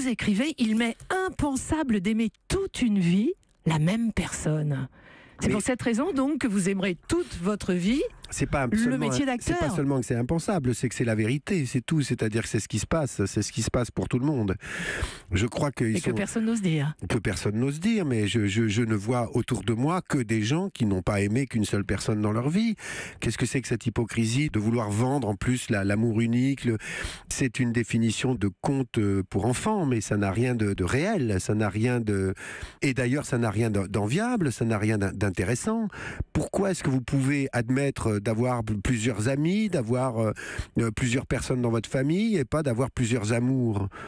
vous écrivez, il m'est impensable d'aimer toute une vie la même personne. C'est pour cette raison donc que vous aimerez toute votre vie le métier d'acteur. C'est pas seulement que c'est impensable, c'est que c'est la vérité, c'est tout. C'est-à-dire que c'est ce qui se passe, c'est ce qui se passe pour tout le monde. Je crois que que personne n'ose dire. Que personne n'ose dire, mais je ne vois autour de moi que des gens qui n'ont pas aimé qu'une seule personne dans leur vie. Qu'est-ce que c'est que cette hypocrisie de vouloir vendre en plus l'amour unique C'est une définition de conte pour enfants, mais ça n'a rien de réel, ça n'a rien de... Et d'ailleurs, ça n'a rien d'enviable, ça n'a rien d'intéressant. Pourquoi est-ce que vous pouvez admettre d'avoir plusieurs amis, d'avoir plusieurs personnes dans votre famille et pas d'avoir plusieurs amours ?